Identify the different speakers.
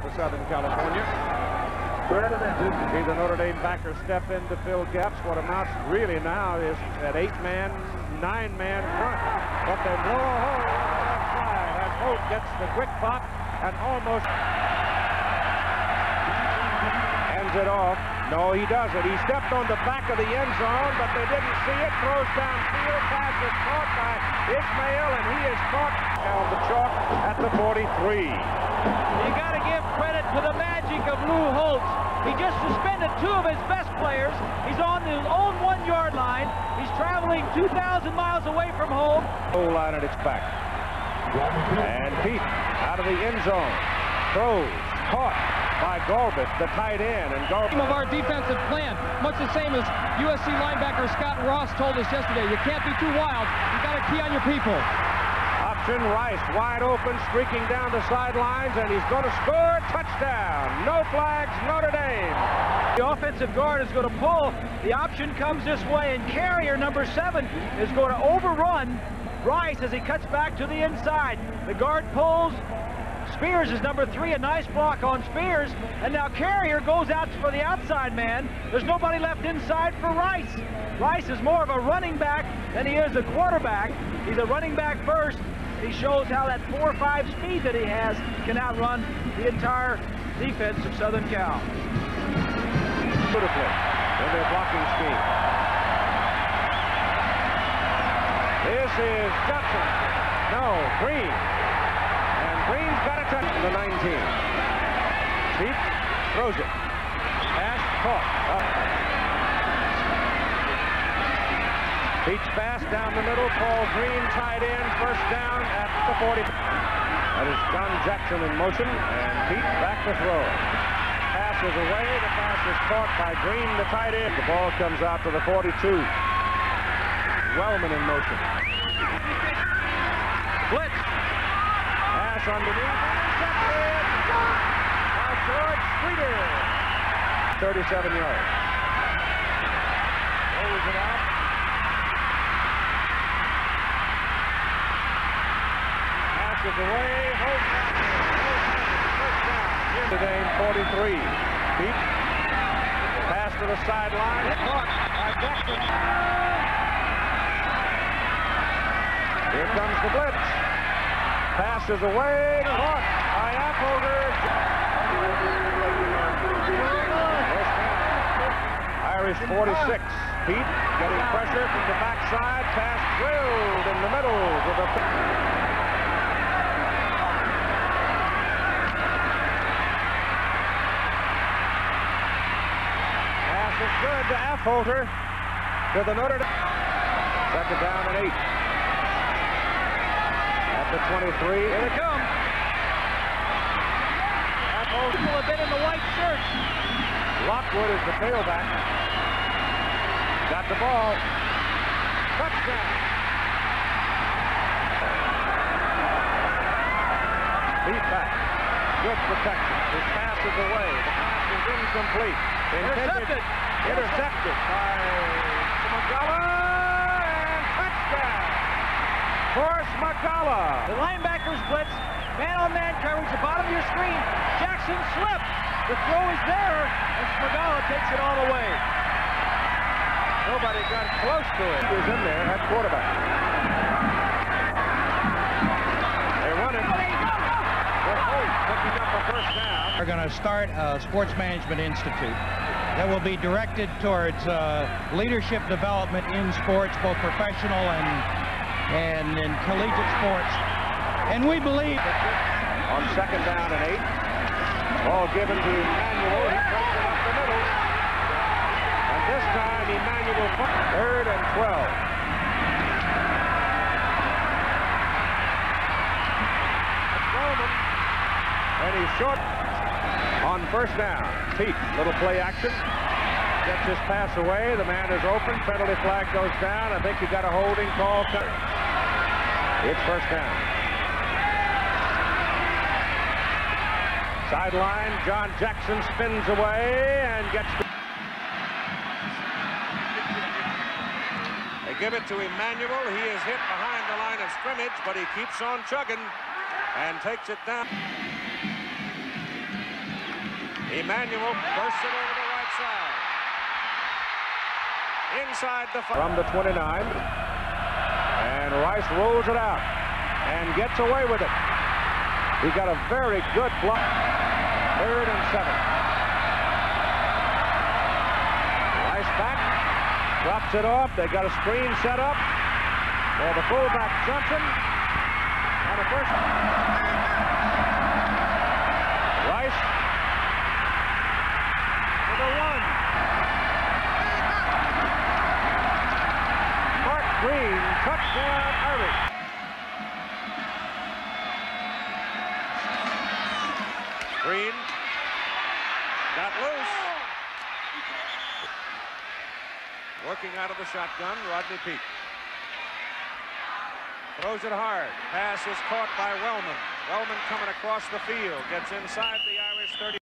Speaker 1: for Southern California. See the Notre Dame backers step in to fill gaps. What amounts really now is that 8-man, 9-man front. But they blow a hole on the left side as Holt gets the quick pop and almost ends it off. No, he doesn't. He stepped on the back of the end zone, but they didn't see it. Throws downfield. Pass is caught by Ismail, and he is caught on the chalk at the 43.
Speaker 2: You got to give credit to the magic of Lou Holtz. He just suspended 2 of his best players. He's on his own 1-yard line. He's traveling 2,000 miles away from home.
Speaker 1: Goal line at its back. And Pete out of the end zone. Throws. Caught by Golbert, the tight end. And Golbert
Speaker 3: of our defensive plan, much the same as USC linebacker Scott Ross told us yesterday. You can't be too wild. You got to key on your people.
Speaker 1: Option Rice wide open, streaking down the sidelines, and he's going to score. Touchdown. No flags, Notre Dame.
Speaker 2: The offensive guard is going to pull. The option comes this way, and Carrier, number 7, is going to overrun Rice as he cuts back to the inside. The guard pulls. Spears is number 3, a nice block on Spears, and now Carrier goes out for the outside man. There's nobody left inside for Rice. Rice is more of a running back than he is a quarterback. He's a running back first. He shows how that 4.5 speed that he has can outrun the entire defense of Southern Cal.
Speaker 1: Beautifully in their blocking scheme. This is Johnson. No, Green. And Green's got a touch to the 19. Pete throws it. Pass caught. Pete's pass down the middle. Paul Green tied in. First down at the 40. That is John Jackson in motion. And Pete back to throw. Pass is away. The pass is caught by Green, the tight end. The ball comes out to the 42. Wellman in motion. Blitz. Pass underneath. Intercepted. By George Streeter. 37 yards. Rolls it out. Pass is away. Holt. First down. Notre Dame 43. Pete. Pass to the sideline. Caught by Jackson. Here comes the blitz. Pass is away. Caught by Apholder. Irish 46. Pete getting pressure from the backside. Pass drilled in the middle with a... Pass is good to Apholder to the Notre Dame. Second down and 8. At the 23.
Speaker 2: Here they come. Apholder will have been in the white shirt.
Speaker 1: Lockwood is the tailback. Got the ball. Touchdown. Beat back. Good protection. His pass is away. The pass is incomplete.
Speaker 2: Intercepted.
Speaker 1: Intercepted by McCullough. And touchdown. Forrest McCullough.
Speaker 2: The linebackers blitz. Man-on-man coverage. The bottom of your screen. Jackson slipped. The throw is there. And McCullough takes it all away.
Speaker 1: Nobody got close to it. He was in there at quarterback. They run it. With Holt picking up a first down.
Speaker 4: We're going to start a sports management institute that will be directed towards leadership development in sports, both professional and in collegiate sports. And we believe
Speaker 1: on second down and 8. Ball given to Emmanuel. He breaks it up the middle. And this time Emmanuel, third and 12. Roman. And he's short on first down. Pete, little play action. Gets his pass away. The man is open. Penalty flag goes down. I think he got a holding call. It's first down. Sideline, John Jackson spins away and gets the... They give it to Emmanuel. He is hit behind the line of scrimmage, but he keeps on chugging and takes it down. Emmanuel bursts it over the right side. Inside the from the 29. And Rice rolls it out and gets away with it. He got a very good block. 3rd and 7. Rice back. Drops it off. They got a screen set up for the fullback Johnson. On the first. Rice with a run. Mark Green, touchdown Irish. Green got loose. Working out of the shotgun, Rodney Peete. Throws it hard. Pass is caught by Wellman. Wellman coming across the field. Gets inside the Irish 30.